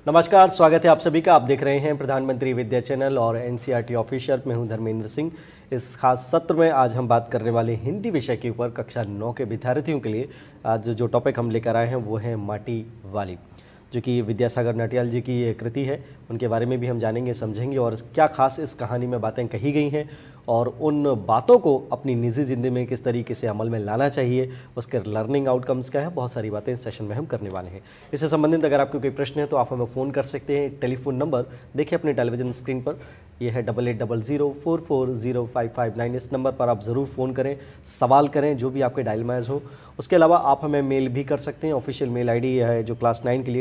नमस्कार, स्वागत है आप सभी का। आप देख रहे हैं प्रधानमंत्री विद्या चैनल और एनसीईआरटी ऑफिशियल। मैं हूं धर्मेंद्र सिंह। इस खास सत्र में आज हम बात करने वाले हिंदी विषय के ऊपर कक्षा 9 के विद्यार्थियों के लिए आज जो टॉपिक हम लेकर आए हैं वो है माटी वाली, जो कि विद्यासागर नटियाल जी की कृति है। उनके बारे में भी हम जानेंगे, समझेंगे और क्या खास इस कहानी में बातें कही गई हैं और उन बातों को अपनी निजी ज़िंदगी में किस तरीके से अमल में लाना चाहिए, उसके लर्निंग आउटकम्स क्या है, बहुत सारी बातें इस सेशन में हम करने वाले हैं। इससे संबंधित अगर आपको कोई प्रश्न है तो आप हमें फ़ोन कर सकते हैं। टेलीफोन नंबर देखिए अपने टेलीविजन स्क्रीन पर, यह है 8800440559। इस नंबर पर आप ज़रूर फ़ोन करें, सवाल करें जो भी आपके डायल मैच हो। उसके अलावा आप हमें मेल भी कर सकते हैं। ऑफिशियल मेल आईडी है जो क्लास 9 के लिए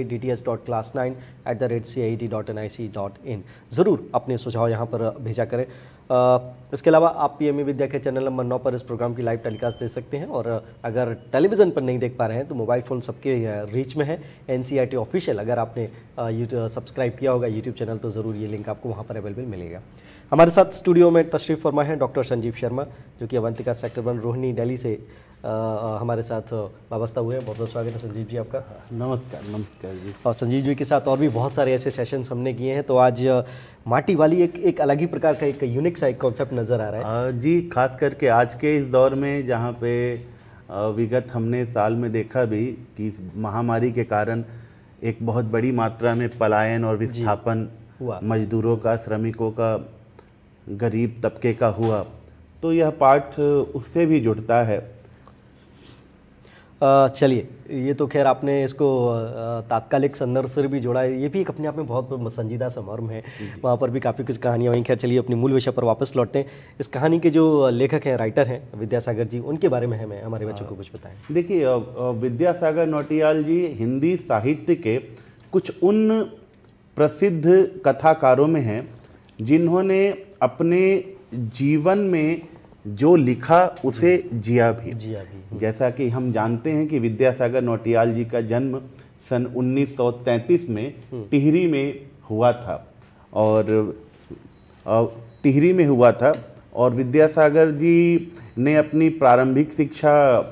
dts.class9@ciet.nic.in। ज़रूर अपने सुझाव यहाँ पर भेजा करें। इसके अलावा आप पीएमई विद्या के चैनल नंबर 9 पर इस प्रोग्राम की लाइव टेलीकास्ट देख सकते हैं। और अगर टेलीविज़न पर नहीं देख पा रहे हैं तो मोबाइल फ़ोन सबके रीच में है। एनसीईआरटी ऑफिशियल अगर आपने सब्सक्राइब किया होगा यूट्यूब चैनल तो ज़रूर ये लिंक आपको वहाँ पर अवेलेबल मिलेगा। हमारे साथ स्टूडियो में तशरीफ़ फरमा है डॉक्टर संजीव शर्मा, जो कि अवंतिका सेक्टर 1 रोहिणी दिल्ली से हमारे साथ वाबस्ता हुए हैं। बहुत बहुत स्वागत है संजीव जी आपका। नमस्कार। नमस्कार जी। और संजीव जी के साथ और भी बहुत सारे ऐसे सेशंस हमने किए हैं, तो आज माटी वाली एक अलग ही प्रकार का एक यूनिक सा एक कॉन्सेप्ट नज़र आ रहा है जी। खास करके आज के इस दौर में जहाँ पे विगत हमने साल में देखा भी कि महामारी के कारण एक बहुत बड़ी मात्रा में पलायन और विस्थापन हुआ, मजदूरों का, श्रमिकों का, गरीब तबके का हुआ, तो यह पाठ उससे भी जुड़ता है। चलिए, ये तो खैर आपने इसको तात्कालिक संदर्भ से भी जोड़ा है। ये भी एक अपने आप में बहुत संजीदा सा मर्म है। वहाँ पर भी काफ़ी कुछ कहानियाँ वहीं। खैर चलिए अपनी मूल विषय पर वापस लौटते हैं। इस कहानी के जो लेखक हैं, राइटर हैं विद्यासागर जी, उनके बारे में हमें हमारे बच्चों को कुछ बताएं। देखिए, विद्यासागर नौटियाल जी हिंदी साहित्य के कुछ उन प्रसिद्ध कथाकारों में हैं जिन्होंने अपने जीवन में जो लिखा उसे जिया भी। जैसा कि हम जानते हैं कि विद्यासागर नौटियाल जी का जन्म सन 1933 में टिहरी में हुआ था और विद्यासागर जी ने अपनी प्रारंभिक शिक्षा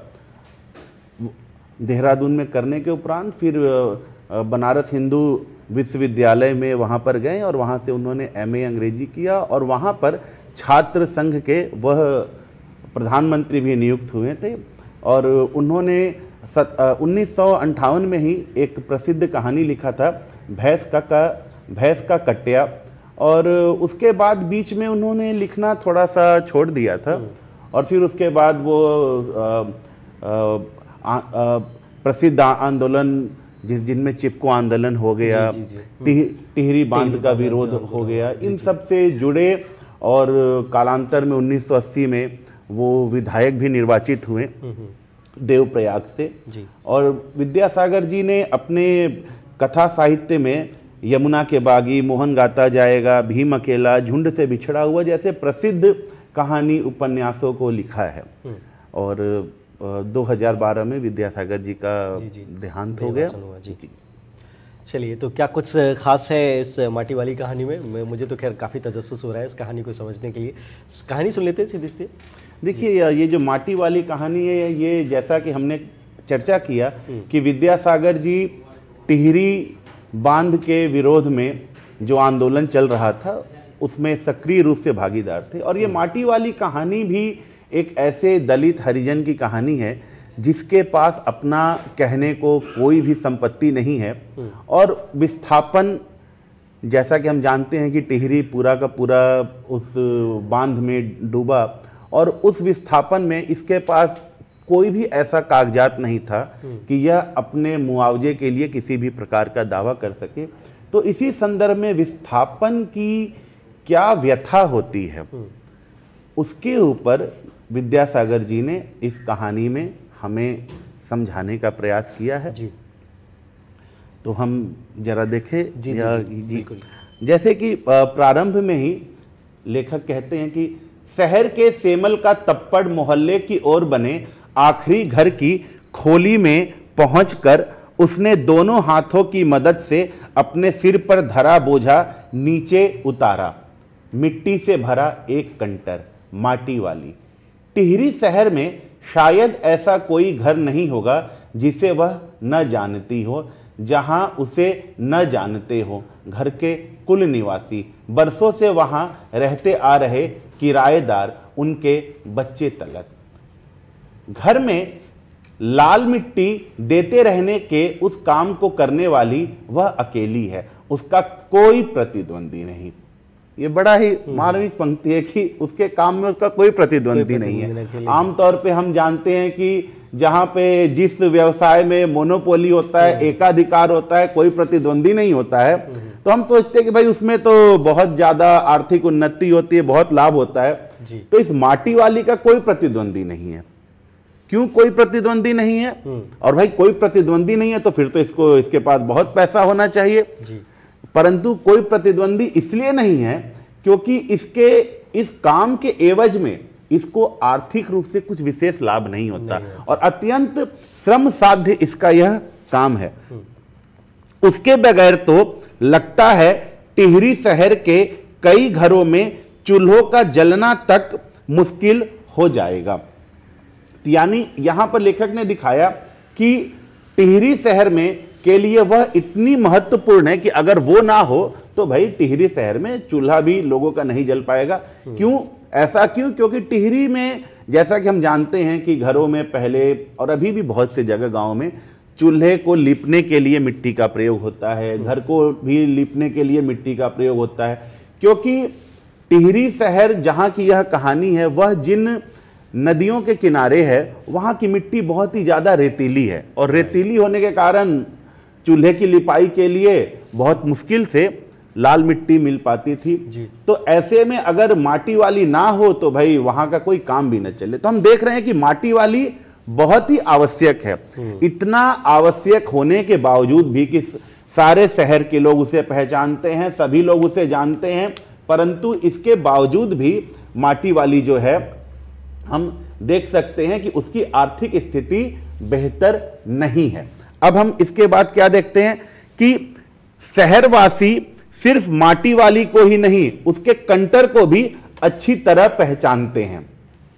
देहरादून में करने के उपरांत फिर बनारस हिंदू विश्वविद्यालय में वहाँ पर गए और वहाँ से उन्होंने एमए अंग्रेजी किया और वहाँ पर छात्र संघ के वह प्रधानमंत्री भी नियुक्त हुए थे। और उन्होंने 1958 में ही एक प्रसिद्ध कहानी लिखा था भैंस का कट्या, और उसके बाद बीच में उन्होंने लिखना थोड़ा सा छोड़ दिया था। और फिर उसके बाद वो प्रसिद्ध आंदोलन जिनमें चिपको आंदोलन हो गया, टिहरी बांध का विरोध हो गया, इन सब से जुड़े और कालांतर में 1980 में वो विधायक भी निर्वाचित हुए देवप्रयाग से। और विद्यासागर जी ने अपने कथा साहित्य में यमुना के बागी, मोहन गाता जाएगा, भीम अकेला, झुंड से बिछड़ा हुआ जैसे प्रसिद्ध कहानी उपन्यासों को लिखा है। और 2012 में विद्यासागर जी का देहांत हो गया। चलिए, तो क्या कुछ खास है इस माटी वाली कहानी में? मुझे तो खैर काफ़ी तजस्सुस हो रहा है इस कहानी को समझने के लिए। कहानी सुन लेते हैं सीधी सीधी। देखिए, ये जो माटी वाली कहानी है, ये जैसा कि हमने चर्चा किया कि विद्यासागर जी टिहरी बांध के विरोध में जो आंदोलन चल रहा था उसमें सक्रिय रूप से भागीदार थे। और ये माटी वाली कहानी भी एक ऐसे दलित हरिजन की कहानी है जिसके पास अपना कहने को कोई भी संपत्ति नहीं है और विस्थापन, जैसा कि हम जानते हैं कि टिहरी पूरा का पूरा उस बांध में डूबा और उस विस्थापन में इसके पास कोई भी ऐसा कागजात नहीं था कि यह अपने मुआवजे के लिए किसी भी प्रकार का दावा कर सके। तो इसी संदर्भ में विस्थापन की क्या व्यथा होती है उसके ऊपर विद्यासागर जी ने इस कहानी में हमें समझाने का प्रयास किया है। तो हम जरा देखें। जी। जैसे कि प्रारंभ में ही लेखक कहते हैं कि शहर के सेमल का तप्पड़ मोहल्ले की ओर बने आखिरी घर की खोली में पहुंचकर उसने दोनों हाथों की मदद से अपने सिर पर धरा बोझा नीचे उतारा। मिट्टी से भरा एक कंटर, माटी वाली। टिहरी शहर में शायद ऐसा कोई घर नहीं होगा जिसे वह न जानती हो, जहां उसे न जानते हो, घर के कुल निवासी, बरसों से वहां रहते आ रहे किराएदार, उनके बच्चे तलक। घर में लाल मिट्टी देते रहने के उस काम को करने वाली वह अकेली है, उसका कोई प्रतिद्वंदी नहीं। ये बड़ा ही मार्मिक पंक्ति है कि उसके काम में उसका कोई प्रतिद्वंदी नहीं है। आमतौर पे हम जानते हैं कि जहां पे जिस व्यवसाय में मोनोपोली होता है, एकाधिकार होता है, कोई प्रतिद्वंदी नहीं होता है, तो हम सोचते हैं कि भाई उसमें तो बहुत ज्यादा आर्थिक उन्नति होती है, बहुत लाभ होता है। तो इस माटी वाली का कोई प्रतिद्वंदी नहीं है। क्यों कोई प्रतिद्वंदी नहीं है? और भाई कोई प्रतिद्वंदी नहीं है तो फिर तो इसके पास बहुत पैसा होना चाहिए। परंतु कोई प्रतिद्वंदी इसलिए नहीं है क्योंकि इसके इस काम के एवज में इसको आर्थिक रूप से कुछ विशेष लाभ नहीं होता और अत्यंत श्रम साध्य इसका यह काम है। उसके बगैर तो लगता है टिहरी शहर के कई घरों में चूल्हों का जलना तक मुश्किल हो जाएगा। यानी यहां पर लेखक ने दिखाया कि टिहरी शहर में के लिए वह इतनी महत्वपूर्ण है कि अगर वो ना हो तो भाई टिहरी शहर में चूल्हा भी लोगों का नहीं जल पाएगा। क्यों ऐसा? क्योंकि टिहरी में जैसा कि हम जानते हैं कि घरों में पहले और अभी भी बहुत से जगह गांव में चूल्हे को लीपने के लिए मिट्टी का प्रयोग होता है, घर को भी लीपने के लिए मिट्टी का प्रयोग होता है। क्योंकि टिहरी शहर जहां की यह कहानी है वह जिन नदियों के किनारे है वहां की मिट्टी बहुत ही ज्यादा रेतीली है और रेतीली होने के कारण चूल्हे की लिपाई के लिए बहुत मुश्किल से लाल मिट्टी मिल पाती थी। तो ऐसे में अगर माटी वाली ना हो तो भाई वहां का कोई काम भी न चले। तो हम देख रहे हैं कि माटी वाली बहुत ही आवश्यक है। इतना आवश्यक होने के बावजूद भी कि सारे शहर के लोग उसे पहचानते हैं, सभी लोग उसे जानते हैं, परंतु इसके बावजूद भी माटी वाली जो है हम देख सकते हैं कि उसकी आर्थिक स्थिति बेहतर नहीं है। अब हम इसके बाद क्या देखते हैं कि शहरवासी सिर्फ माटी वाली को ही नहीं उसके कंटर को भी अच्छी तरह पहचानते हैं।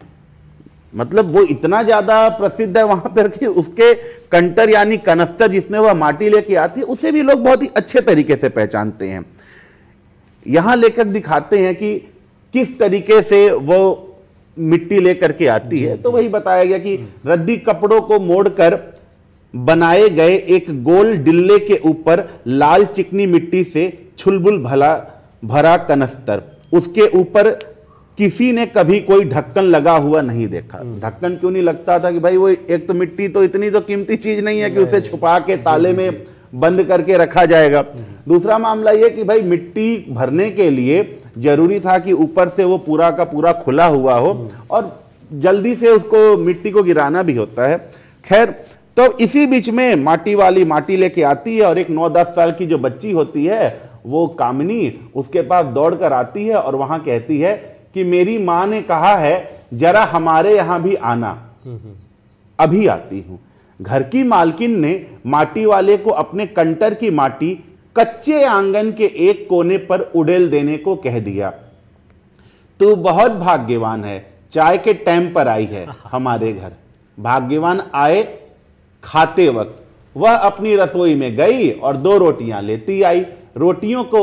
मतलब वो इतना ज्यादा प्रसिद्ध है वहां पर कि उसके कंटर यानी कनस्तर जिसमें वह माटी लेके आती है उसे भी लोग बहुत ही अच्छे तरीके से पहचानते हैं। यहां लेखक दिखाते हैं कि किस तरीके से वो मिट्टी लेकर के आती है। तो वही बताया गया कि रद्दी कपड़ों को मोड़कर बनाए गए एक गोल डिल्ले के ऊपर लाल चिकनी मिट्टी से छुलबुल भरा कनस्तर, उसके ऊपर किसी ने कभी कोई ढक्कन लगा हुआ नहीं देखा। ढक्कन क्यों नहीं लगता था कि भाई वो एक तो मिट्टी तो इतनी तो कीमती चीज नहीं है कि उसे छुपा के ताले में बंद करके रखा जाएगा। दूसरा मामला यह कि भाई मिट्टी भरने के लिए जरूरी था कि ऊपर से वो पूरा का पूरा खुला हुआ हो और जल्दी से उसको मिट्टी को गिराना भी होता है। खैर, तो इसी बीच में माटी वाली माटी लेके आती है और एक 9-10 साल की जो बच्ची होती है वो कामिनी उसके पास दौड़ कर आती है और वहां कहती है कि मेरी माँ ने कहा है जरा हमारे यहां भी आना, अभी आती हूं। घर की मालकिन ने माटी वाले को अपने कंटर की माटी कच्चे आंगन के एक कोने पर उड़ेल देने को कह दिया। तू बहुत भाग्यवान है, चाय के टाइम पर आई है हमारे घर। भाग्यवान आए खाते वक्त वह अपनी रसोई में गई और 2 रोटियां लेती आई। रोटियों को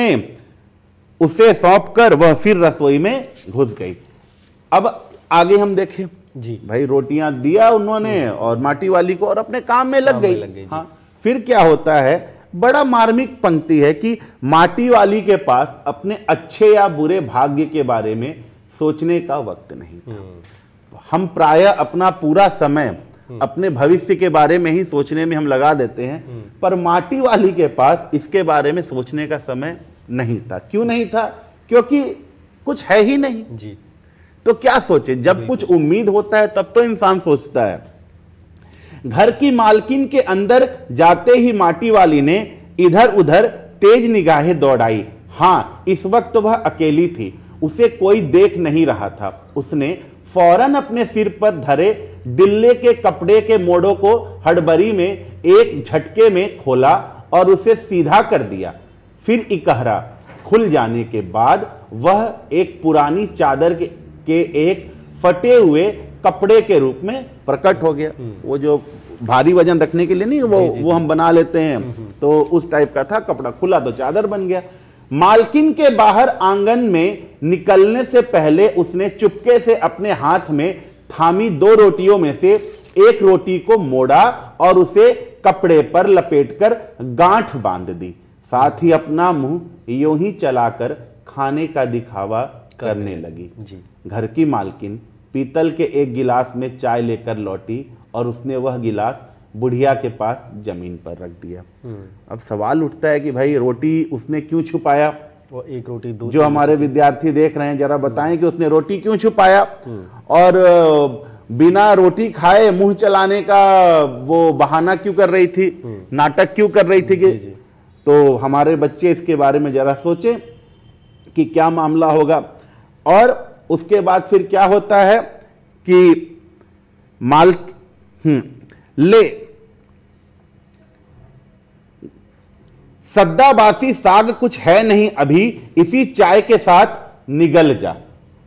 उसे सौंप कर वह फिर रसोई में घुस गई। अब आगे हम देखें जी, भाई रोटियां दिया उन्होंने और माटी वाली को और अपने काम में लग गई। हाँ, फिर क्या होता है? बड़ा मार्मिक पंक्ति है कि माटी वाली के पास अपने अच्छे या बुरे भाग्य के बारे में सोचने का वक्त नहीं था। हम प्रायः अपना पूरा समय अपने भविष्य के बारे में ही सोचने में हम लगा देते हैं, पर माटी वाली के पास इसके बारे में सोचने का समय नहीं था। क्यों नहीं था? क्योंकि कुछ है ही नहीं जी। तो क्या सोचे? जब कुछ उम्मीद होता है तब तो इंसान सोचता है। घर की मालकिन के अंदर जाते ही माटी वाली ने इधर उधर तेज निगाहें दौड़ाई। हाँ, इस वक्त वह अकेली थी, उसे कोई देख नहीं रहा था। उसने फौरन अपने सिर पर धरे डिल्ले के कपड़े के मोड़ों को हड़बड़ी में एक झटके में खोला और उसे सीधा कर दिया। फिर इकहरा खुल जाने के बाद वह एक पुरानी चादर के एक फटे हुए कपड़े के रूप में प्रकट हो गया। वो जो भारी वजन रखने के लिए नहीं, वो हम बना लेते हैं, तो उस टाइप का था कपड़ा, खुला तो चादर बन गया। मालकिन के बाहर आंगन में निकलने से पहले उसने चुपके से अपने हाथ में थामी 2 रोटियों में से एक रोटी को मोड़ा और उसे कपड़े पर लपेटकर गांठ बांध दी, साथ ही अपना मुंह यूं ही चलाकर खाने का दिखावा करने लगी। घर की मालकिन पीतल के एक गिलास में चाय लेकर लौटी और उसने वह गिलास बुढ़िया के पास जमीन पर रख दिया। अब सवाल उठता है कि भाई रोटी उसने क्यों छुपाया? वो एक रोटी दो, जो हमारे विद्यार्थी देख रहे हैं जरा बताएं कि उसने रोटी क्यों छुपाया, और बिना रोटी खाए मुंह चलाने का वो बहाना क्यों कर रही थी, नाटक क्यों कर रही थी कि तो हमारे बच्चे इसके बारे में जरा सोचें कि क्या मामला होगा। और उसके बाद फिर क्या होता है कि ले सद्दाबासी साग कुछ है नहीं अभी, इसी चाय के साथ निगल जा।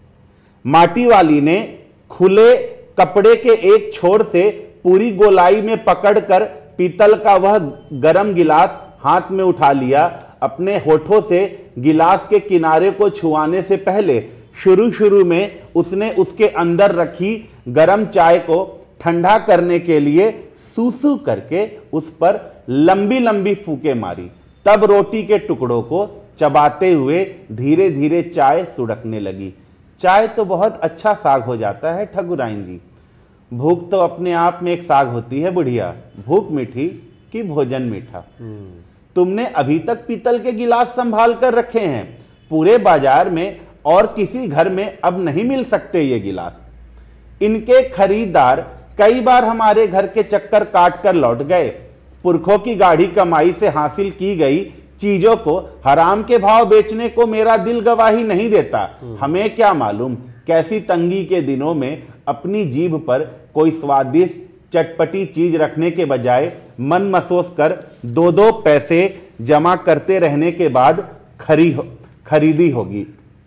माटी वाली ने खुले कपड़े के एक छोर से पूरी गोलाई में पकड़कर पीतल का वह गरम गिलास हाथ में उठा लिया। अपने होठों से गिलास के किनारे को छुआने से पहले शुरू में उसने उसके अंदर रखी गरम चाय को ठंडा करने के लिए सूसू करके उस पर लंबी लंबी फूंके मारी। तब रोटी के टुकड़ों को चबाते हुए धीरे धीरे चाय सुड़कने लगी। चाय तो बहुत अच्छा साग हो जाता है ठकुराइन जी। भूख तो अपने आप में एक साग होती है बुढ़िया, भूख मीठी कि भोजन मीठा। तुमने अभी तक पीतल के गिलास संभाल कर रखे हैं, पूरे बाजार में और किसी घर में अब नहीं मिल सकते ये गिलास। इनके खरीदार कई बार हमारे घर के चक्कर काट कर लौट गए। पुरखों की गाढ़ी कमाई से हासिल की गई चीजों को हराम के भाव बेचने को मेरा दिल गवाही नहीं देता। हमें क्या मालूम कैसी तंगी के दिनों में अपनी जीभ पर कोई स्वादिष्ट चटपटी चीज रखने के बजाय मन मसोस कर 2-2 पैसे जमा करते रहने के बाद खरीदी होगी।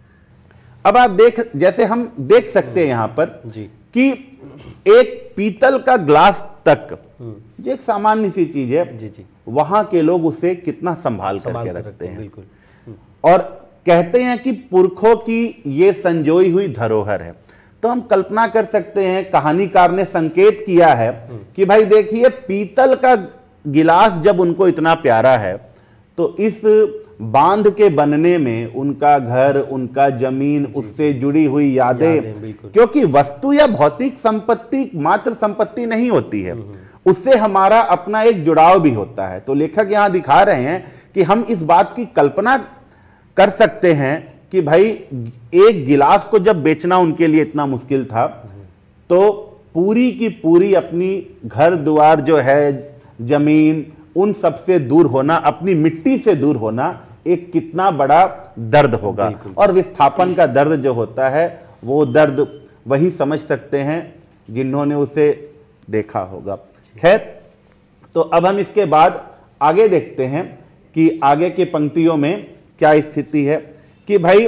अब आप जैसे हम देख सकते हैं यहां पर कि एक पीतल का ग्लास तक, ये एक सामान्य सी चीज है, वहां के लोग उसे कितना संभाल करके रखते हैं। बिल्कुल। और कहते हैं कि पुरखों की ये संजोई हुई धरोहर है। तो हम कल्पना कर सकते हैं, कहानीकार ने संकेत किया है कि भाई देखिए पीतल का गिलास जब उनको इतना प्यारा है तो इस बांध के बनने में उनका घर, उनका जमीन, उससे जुड़ी हुई यादें, क्योंकि वस्तु या भौतिक संपत्ति मात्र संपत्ति नहीं होती है, उससे हमारा अपना एक जुड़ाव भी होता है। तो लेखक यहां दिखा रहे हैं कि हम इस बात की कल्पना कर सकते हैं कि भाई एक गिलास को जब बेचना उनके लिए इतना मुश्किल था, तो पूरी की पूरी अपनी घर द्वार जो है, जमीन, उन सब से दूर होना, अपनी मिट्टी से दूर होना एक कितना बड़ा दर्द होगा। और विस्थापन का दर्द जो होता है वो दर्द वही समझ सकते हैं जिन्होंने उसे देखा होगा। खैर, तो अब हम इसके बाद आगे देखते हैं कि आगे की पंक्तियों में क्या स्थिति है कि भाई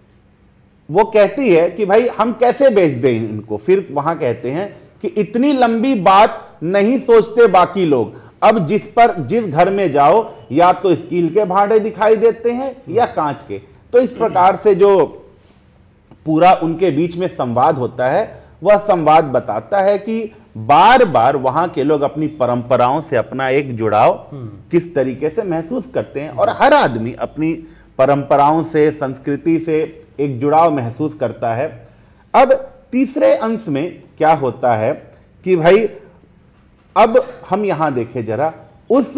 वो कहती है कि भाई हम कैसे बेच दें इनको। फिर वहां कहते हैं कि इतनी लंबी बात नहीं सोचते बाकी लोग, अब जिस घर में जाओ या तो स्टील के भांडे दिखाई देते हैं या कांच के। तो इस प्रकार से जो पूरा उनके बीच में संवाद होता है, वह संवाद बताता है कि बार बार वहां के लोग अपनी परंपराओं से अपना एक जुड़ाव किस तरीके से महसूस करते हैं, और हर आदमी अपनी परंपराओं से, संस्कृति से एक जुड़ाव महसूस करता है। अब तीसरे अंश में क्या होता है कि भाई अब हम यहां देखें जरा, उस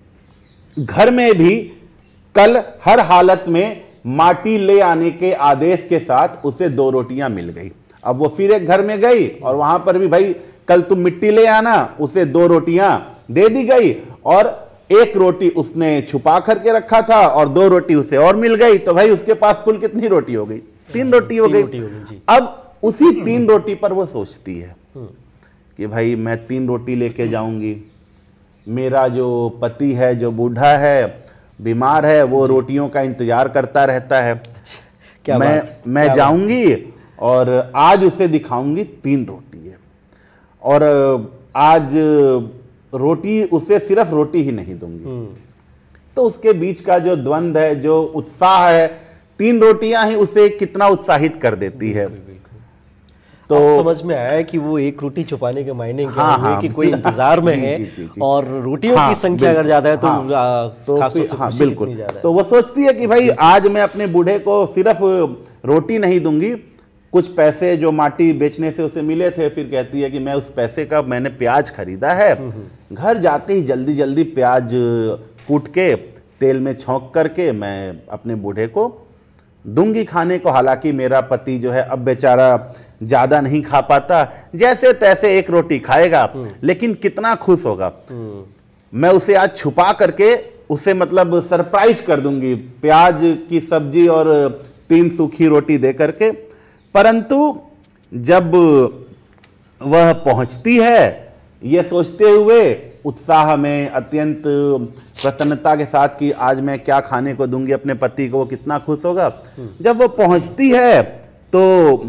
घर में भी कल हर हालत में माटी ले आने के आदेश के साथ उसे 2 रोटियां मिल गई। अब वो फिर एक घर में गई और वहां पर भी भाई कल तुम मिट्टी ले आना, उसे 2 रोटियां दे दी गई, और 1 रोटी उसने छुपा करके रखा था और 2 रोटी उसे और मिल गई। तो भाई उसके पास कुल कितनी रोटी हो गई? 3 रोटी हो गई। अब उसी 3 रोटी पर वो सोचती है कि भाई मैं 3 रोटी लेके जाऊंगी, मेरा जो पति है, जो बूढ़ा है, बीमार है, वो रोटियों का इंतजार करता रहता है। क्या मैं जाऊंगी और आज उसे दिखाऊंगी 3 रोटी है, और आज रोटी, उससे सिर्फ रोटी ही नहीं दूंगी। तो उसके बीच का जो द्वंद्व है, जो उत्साह है, 3 रोटियां ही उसे कितना उत्साहित कर देती है। तो समझ में आया कि वो एक रोटी छुपाने के मायने क्या हुए कि कोई इंतजार में है और रोटियों की संख्या अगर ज्यादा है तो हाँ बिल्कुल, तो वो सोचती है कि भाई आज मैं अपने बूढ़े को सिर्फ रोटी नहीं दूंगी, कुछ पैसे जो माटी बेचने से उसे मिले थे, फिर कहती है कि मैं उस पैसे का मैंने प्याज खरीदा है, घर जाते ही जल्दी जल्दी प्याज कूट के तेल में छौंक करके मैं अपने बूढ़े को दूंगी खाने को। हालांकि मेरा पति जो है अब बेचारा ज्यादा नहीं खा पाता, जैसे तैसे एक रोटी खाएगा, लेकिन कितना खुश होगा। मैं उसे आज छुपा करके उसे मतलब सरप्राइज कर दूंगी, प्याज की सब्जी और 3 सूखी रोटी दे करके। परंतु जब वह पहुंचती है, ये सोचते हुए उत्साह में अत्यंत प्रसन्नता के साथ कि आज मैं क्या खाने को दूंगी अपने पति को, वो कितना खुश होगा। जब वो पहुंचती है तो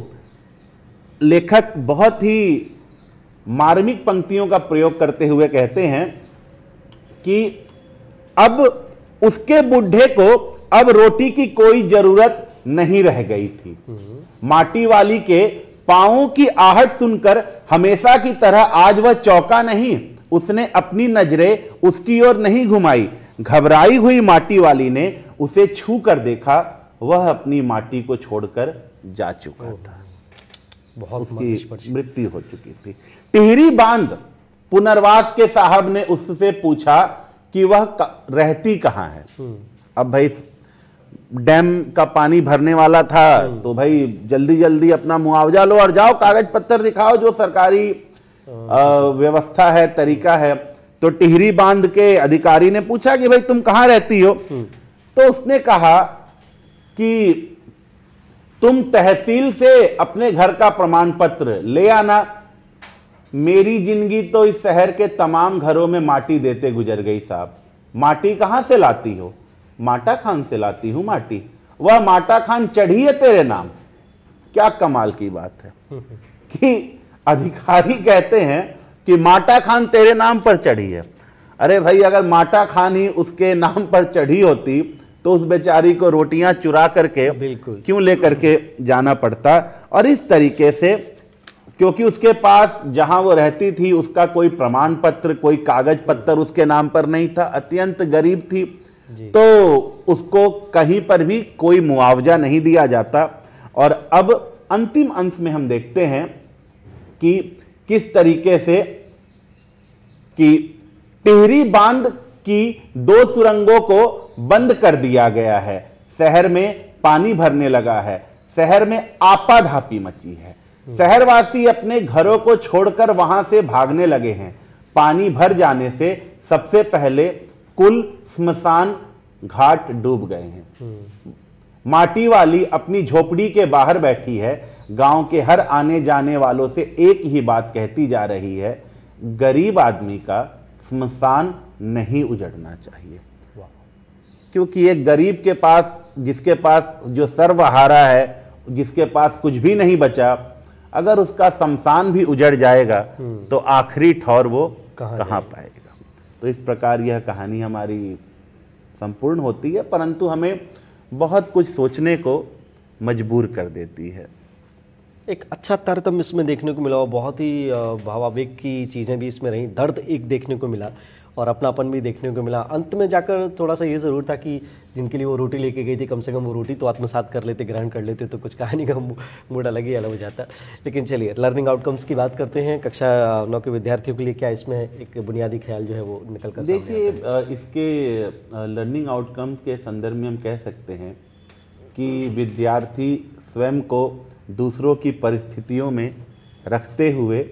लेखक बहुत ही मार्मिक पंक्तियों का प्रयोग करते हुए कहते हैं कि अब उसके बुढ़े को अब रोटी की कोई जरूरत नहीं रह गई थी। माटी वाली के पांवों की आहट सुनकर हमेशा की तरह आज वह चौंका नहीं, उसने अपनी नजरें उसकी ओर नहीं घुमाई। घबराई हुई माटी वाली ने उसे छू कर देखा, वह अपनी माटी को छोड़कर जा चुका था, बहुत उसकी मृत्यु हो चुकी थी। टिहरी बांध पुनर्वास के साहब ने उससे पूछा कि वह रहती कहां है। अब भाई डैम का पानी भरने वाला था, तो भाई जल्दी जल्दी अपना मुआवजा लो और जाओ, कागज पत्तर दिखाओ, जो सरकारी व्यवस्था है, तरीका है। तो टिहरी बांध के अधिकारी ने पूछा कि भाई तुम कहां रहती हो। तो उसने कहा कि तुम तहसील से अपने घर का प्रमाण पत्र ले आना, मेरी जिंदगी तो इस शहर के तमाम घरों में माटी देते गुजर गई साहब। माटी कहां से लाती हो? माटा खान से लाती हूं माटी। वह माटा खान चढ़ी है तेरे नाम। क्या कमाल की बात है कि अधिकारी कहते हैं कि माटा खान तेरे नाम पर चढ़ी है। अरे भाई, अगर माटा खान ही उसके नाम पर चढ़ी होती तो उस बेचारी को रोटियां चुरा करके क्यों लेकर के जाना पड़ता। और इस तरीके से, क्योंकि उसके पास जहां वो रहती थी उसका कोई प्रमाण पत्र, कोई कागज पत्र उसके नाम पर नहीं था, अत्यंत गरीब थी, तो उसको कहीं पर भी कोई मुआवजा नहीं दिया जाता। और अब अंतिम अंश में हम देखते हैं कि किस तरीके से कि टिहरी बांध की 2 सुरंगों को बंद कर दिया गया है, शहर में पानी भरने लगा है, शहर में आपाधापी मची है, शहरवासी अपने घरों को छोड़कर वहां से भागने लगे हैं। पानी भर जाने से सबसे पहले कुल स्मशान घाट डूब गए हैं। माटी वाली अपनी झोपड़ी के बाहर बैठी है, गांव के हर आने जाने वालों से एक ही बात कहती जा रही है, गरीब आदमी का स्मशान नहीं उजड़ना चाहिए। क्योंकि एक गरीब के पास, जिसके पास जो सर्वहारा है, जिसके पास कुछ भी नहीं बचा, अगर उसका शमशान भी उजड़ जाएगा तो आखिरी ठौर वो कहाँ पाएगा। तो इस प्रकार यह कहानी हमारी संपूर्ण होती है, परंतु हमें बहुत कुछ सोचने को मजबूर कर देती है। एक अच्छा तारतम्य इसमें देखने को मिला और बहुत ही भावावेग की चीज़ें भी इसमें रहीं, दर्द एक देखने को मिला और अपनापन भी देखने को मिला। अंत में जाकर थोड़ा सा ये ज़रूर था कि जिनके लिए वो रोटी लेके गई थी, कम से कम वो रोटी तो आत्मसात कर लेते, ग्रहण कर लेते, तो कुछ कहानी का मूड अलग ही अलग हो जाता। लेकिन चलिए, लर्निंग आउटकम्स की बात करते हैं। कक्षा 9 के विद्यार्थियों के लिए क्या इसमें एक बुनियादी ख्याल जो है वो निकल कर देखिए, इसके लर्निंग आउटकम्स के संदर्भ में हम कह सकते हैं कि विद्यार्थी स्वयं को दूसरों की परिस्थितियों में रखते हुए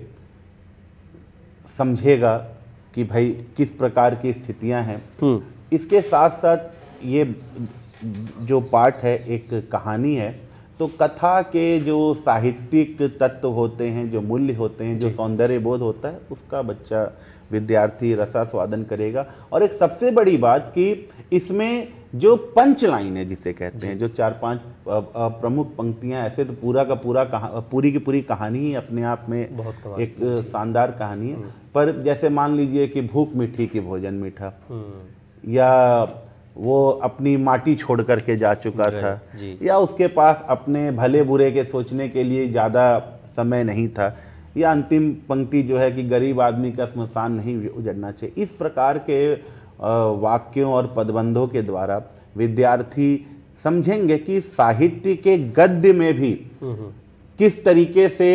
समझेगा कि भाई किस प्रकार की स्थितियां हैं। इसके साथ साथ ये जो पाठ है, एक कहानी है, तो कथा के जो साहित्यिक तत्व होते हैं, जो मूल्य होते हैं, जो सौंदर्य बोध होता है, उसका बच्चा विद्यार्थी रसास्वादन करेगा। और एक सबसे बड़ी बात कि इसमें जो पंच लाइन है जिसे कहते हैं, जो 4-5 प्रमुख पंक्तियां, ऐसे तो पूरा का पूरा पूरी की पूरी कहानी ही अपने आप में एक शानदार कहानी है। पर जैसे मान लीजिए कि भूख मीठी की भोजन मीठा, या वो अपनी माटी छोड़ करके जा चुका था, या उसके पास अपने भले बुरे के सोचने के लिए ज़्यादा समय नहीं था, या अंतिम पंक्ति जो है कि गरीब आदमी का श्मशान नहीं उजड़ना चाहिए। इस प्रकार के वाक्यों और पदबंधों के द्वारा विद्यार्थी समझेंगे कि साहित्य के गद्य में भी किस तरीके से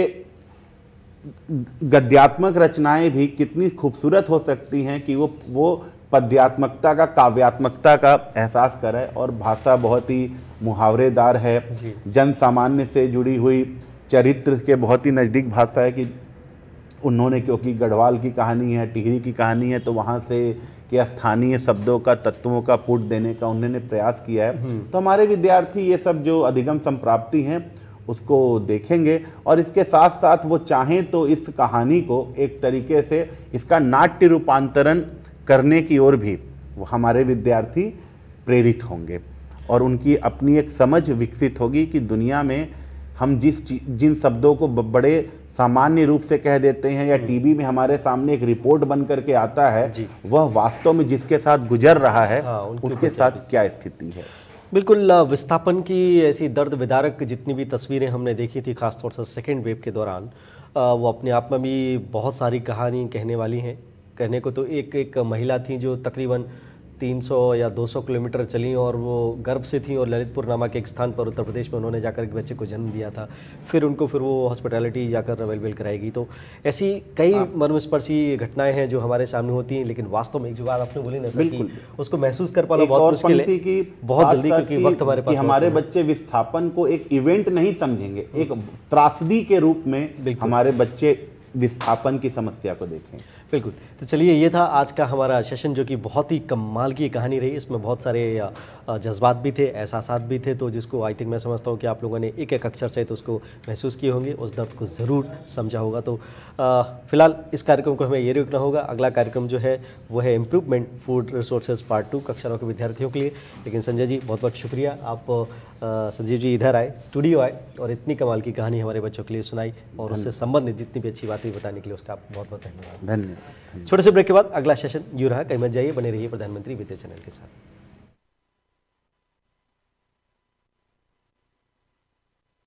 गद्यात्मक रचनाएं भी कितनी खूबसूरत हो सकती हैं कि वो पद्यात्मकता का, काव्यात्मकता का एहसास कराए। और भाषा बहुत ही मुहावरेदार है, जन सामान्य से जुड़ी हुई, चरित्र के बहुत ही नज़दीक भाषा है कि उन्होंने, क्योंकि गढ़वाल की कहानी है, टिहरी की कहानी है, तो वहाँ से के स्थानीय शब्दों का, तत्वों का पुट देने का उन्होंने प्रयास किया है। तो हमारे विद्यार्थी ये सब जो अधिगम संप्राप्ति हैं उसको देखेंगे, और इसके साथ साथ वो चाहें तो इस कहानी को एक तरीके से इसका नाट्य रूपांतरण करने की ओर भी वो हमारे विद्यार्थी प्रेरित होंगे, और उनकी अपनी एक समझ विकसित होगी कि दुनिया में हम जिन शब्दों को बड़े सामान्य रूप से कह देते हैं, या टीवी में हमारे सामने एक रिपोर्ट बन करके आता है, वह वास्तव में जिसके साथ गुजर रहा है उसके साथ क्या स्थिति है। बिल्कुल, विस्थापन की ऐसी दर्द विदारक जितनी भी तस्वीरें हमने देखी थी, खासतौर से सेकेंड वेव के दौरान, वो अपने आप में भी बहुत सारी कहानी कहने वाली हैं। कहने को तो एक महिला थी जो तकरीबन 300 या 200 किलोमीटर चली, और वो गर्भ से थी, और ललितपुर नामक एक स्थान पर उत्तर प्रदेश में उन्होंने जाकर एक बच्चे को जन्म दिया था। फिर वो हॉस्पिटैलिटी जाकर अवेलेबल कराएगी। तो ऐसी कई मर्मस्पर्शी घटनाएं हैं जो हमारे सामने होती हैं, लेकिन वास्तव में एक जो बात आपने बोली ना सर, कि उसको महसूस कर पाना बहुत मुश्किल है कि बहुत जल्दी, क्योंकि वक्त हमारे पास। हमारे बच्चे विस्थापन को एक इवेंट नहीं समझेंगे, एक त्रासदी के रूप में हमारे बच्चे विस्थापन की समस्या को देखें। बिल्कुल। तो चलिए, ये था आज का हमारा सेशन, जो कि बहुत ही कमाल की कहानी रही। इसमें बहुत सारे जज्बात भी थे, एहसासात भी थे, तो जिसको आई थिंक मैं समझता हूँ कि आप लोगों ने एक एक अक्षर से तो उसको महसूस किए होंगे, उस दर्द को ज़रूर समझा होगा। तो फिलहाल इस कार्यक्रम को हमें ये रोकना होगा। अगला कार्यक्रम जो है वो है इम्प्रूवमेंट फूड रिसोर्सेज पार्ट 2 कक्षा 9 के विद्यार्थियों के लिए। लेकिन संजय जी, बहुत बहुत शुक्रिया, आप संजीव जी इधर आए, स्टूडियो आए, और इतनी कमाल की कहानी हमारे बच्चों के लिए सुनाई, और उससे संबंधित जितनी भी अच्छी बातें बताने के लिए उसका बहुत बहुत धन्यवाद। धन्यवाद। छोटे से ब्रेक के बाद अगला सेशन यूँ रहा, कहीं मत जाइए, बने रहिए प्रधानमंत्री विद्या चैनल के साथ।